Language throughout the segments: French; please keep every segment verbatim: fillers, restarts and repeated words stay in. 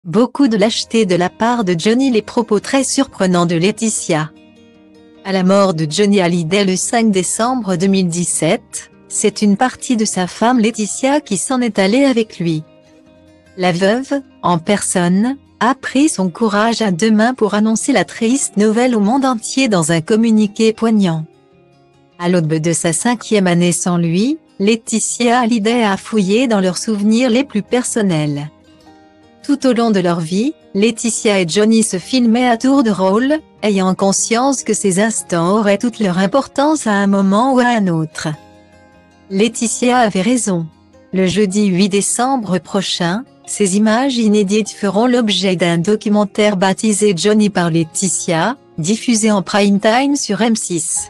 Beaucoup de lâcheté de la part de Johnny. Les propos très surprenants de Laetitia. À la mort de Johnny Hallyday le cinq décembre deux mille dix-sept, c'est une partie de sa femme Laetitia qui s'en est allée avec lui. La veuve, en personne, a pris son courage à deux mains pour annoncer la triste nouvelle au monde entier dans un communiqué poignant. À l'aube de sa cinquième année sans lui, Laetitia Hallyday a fouillé dans leurs souvenirs les plus personnels. Tout au long de leur vie, Laetitia et Johnny se filmaient à tour de rôle, ayant conscience que ces instants auraient toute leur importance à un moment ou à un autre. Laetitia avait raison. Le jeudi huit décembre prochain, ces images inédites feront l'objet d'un documentaire baptisé Johnny par Laetitia, diffusé en prime time sur M six.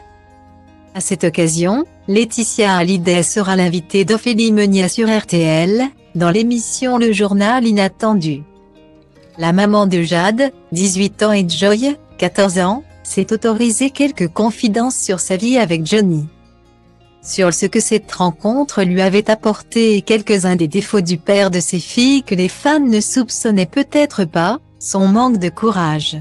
À cette occasion, Laetitia Hallyday sera l'invitée d'Ophélie Meunier sur R T L, dans l'émission Le Journal Inattendu. La maman de Jade, dix-huit ans et Joy, quatorze ans, s'est autorisée quelques confidences sur sa vie avec Johnny. Sur ce que cette rencontre lui avait apporté et quelques-uns des défauts du père de ses filles que les fans ne soupçonnaient peut-être pas, son manque de courage.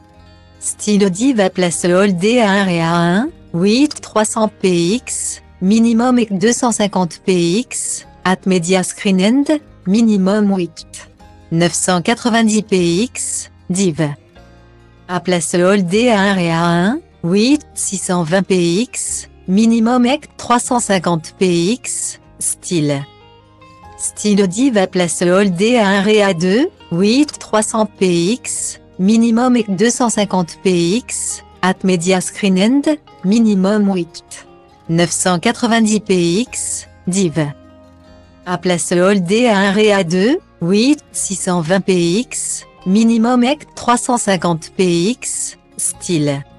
Stylo Diva place Holdé à un et à un, huit trois cents p x, minimum et deux cent cinquante p x, at Media Screen End, minimum huit neuf cent quatre-vingt-dix p x, div. A place Holdé à un et à un, huit six cent vingt p x, minimum et trois cent cinquante p x, style. Stylo Diva place Holdé à un et à deux, huit trois cents p x, minimum et deux cent cinquante p x, at Media Screen End, minimum huit neuf cent quatre-vingt-dix p x, div. A place Holdé à un et à deux, huit six cent vingt p x, minimum et trois cent cinquante p x, style.